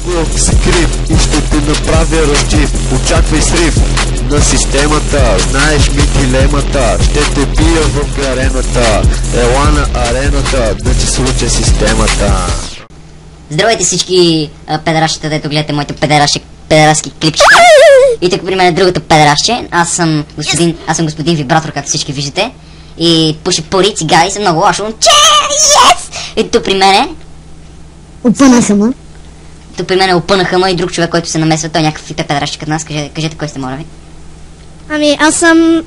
скрип и ще те направя разчив. Очаквай срив на системата, знаеш ми дилемата. Ще те бия в арената, ела на арената, да ти случа системата. Здравейте всички педеращите, дето гледате моите педерастки клипчета. И тук при мен е другото педерастче. Аз съм господин Вибратор, както всички виждате. И пуши пори, цигари, съм много лошо момче. Yes! И тук при мен е... Опънаха ме. Тук при мен е опънаха ме и друг човек, който се намесва. Той е някакъв педеращче като нас. Кажете кой сте, моля ви. Ами аз съм...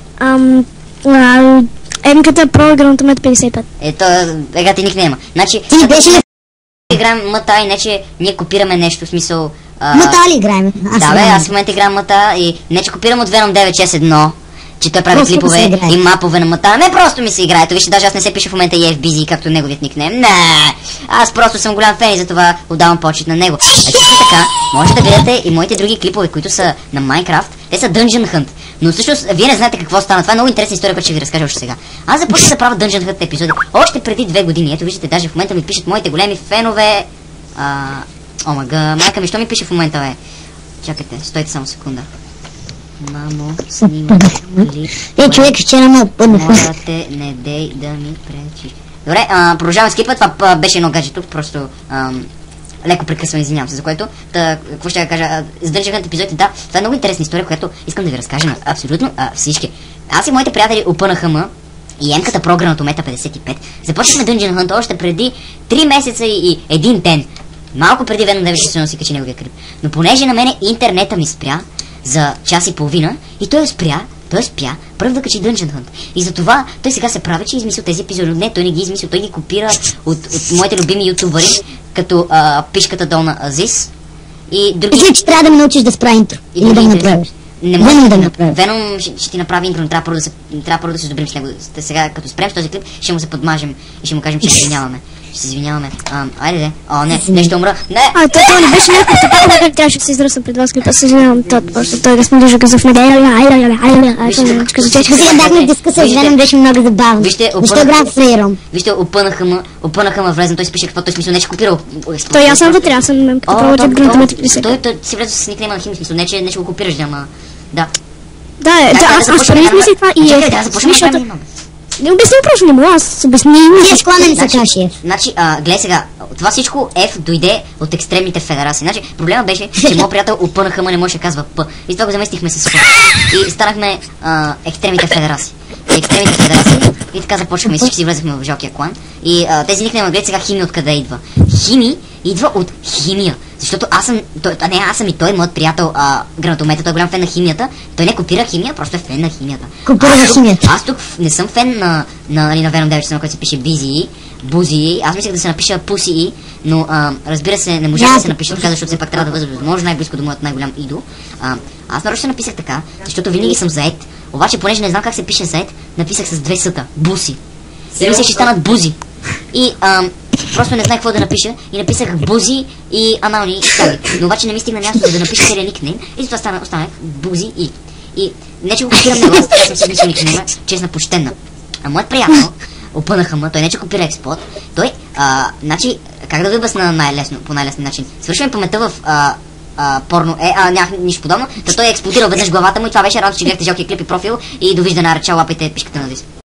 Емката Про Гранатомет 55. Ето, ега ти никнема. Значи... Ти беше ли... Играем мъта и не че ние копираме нещо, в смисъл... Мъта ли играем? Да бе, аз в момента играм мъта и не че копирам от Venom 961, че той прави клипове и мапове на мъта. Не, просто ми се играе. То вижте, даже аз не се пиша в момента EFBZ, както неговият никнем. Не, аз просто съм голям фен и затова отдавам почет на него. А също така, може да гледате и моите други клипове, които са на Minecraft. Те са Dungeon Hunt. Но всъщност, вие не знаете какво стана. Това е много интересна история, която ще ви разкажа още сега. Аз започнах да правя Dungeon Hunt епизоди още преди 2 години. Ето виждате, даже в момента ми пишат моите големи фенове. Омага, майка ми, що ми пише в момента, бе? Чакайте, стойте само секунда. Мамо, снимай клип. Човек вчера ме отпъднаха. Моля те, не дей да ми пречиш. Добре, продължаваме с клипа. Това беше едно гадже тук, просто леко прекъсвам, извинявам се за което. Какво ще я кажа? Задържахме епизодите, да. Това е много интересна история, която искам да ви разкажа на абсолютно всички. Аз и моите приятели опънаха ме и емката Про Гранатомета 55. Започнахме Dungeon Hunt още преди 3 месеца и 1 ден. Малко преди Venom 961 си качи неговия клип. Но понеже на мене интернета ми спря за час и половина и той спя първо да качи Dungeon Hunt. И затова той сега се прави, че измисля тези епизоди. Не, той не ги измисля, той ги копира от моите любими ютубъри, като пишката долна Азис и други... Мисля, че трябва да ме научиш да спра интро. Или да го направиш. Не може да направи. Venom ще ти направи интро, но трябва първо да се сдобрим с него. Сега, като спрем с този клип, ще му се подмажем и ще му кажем, че се извиняваме. Ще се извиняваме. Айде де. Не ще умра. Не! Това не беше някакво така, как трябваше да се изръсна пред вас клипа. Съжалявам, просто той разподържа газов на Сега бяхме в дискусия с Venom, беше много забавно. Защо играем в Фрейром? Вижте, опънаха ме влезна, той си пише какво той смисъл, не че копирал. Той аз съм вътре, аз съм като проводят Гранатомет 55. Той си влезе с никнема на хим, смисъл, не че го копираш, ама... Да. Да, аз преди мислих това и е... Не обясни просто, не мога, аз обясни... Тия склона не са каши. Значи, гледай сега, това всичко F дойде от екстремните федерации. Значи, проблема беше, че моят приятел опънаха ме, не може да казва П. И това го заместихме с П. И станахме екстремните федерации. И така започваме и всички си влезахме в жалкия клан. И тези никнема, гледай сега химия откъде идва. Хими идва от химия. Защото аз съм и той, моят приятел Гранатомета, той е голям фен на химията. Той не копира химия, просто е фен на химията. Копира химията. Аз тук не съм фен на Venom 961, който се пише Бузи. Аз мислех да се напиша Пуси, но разбира се, не можах да се напиша така, защото все пак трябва да бъда възможно най-близко до моят най-голям идол. Аз нарочно се написах така, защото винаги съм заед. Обаче, понеже не знам как се пише заед, написах с 2 съта. Буси. И мисля, ще станат бузи. И просто не знаех какво да напиша и написах бузи и анални стаги. Но обаче не ми стигна място за да напиша целия никнейм и затова останах бузи и не че го копирам него, аз съм си мисля никнейма, честна почтенна. А моят приятел, опънаха ме, той не че копира експлод, той, значи, как да ви обясня по най-лесен начин? Свършваме паметта в порно, нямах нищо подобно, той е експлодирал веднъж главата му и това беше радост, че гледахте жалкия клип и профил и довиждане, ръча, лапайте пишката на Дис.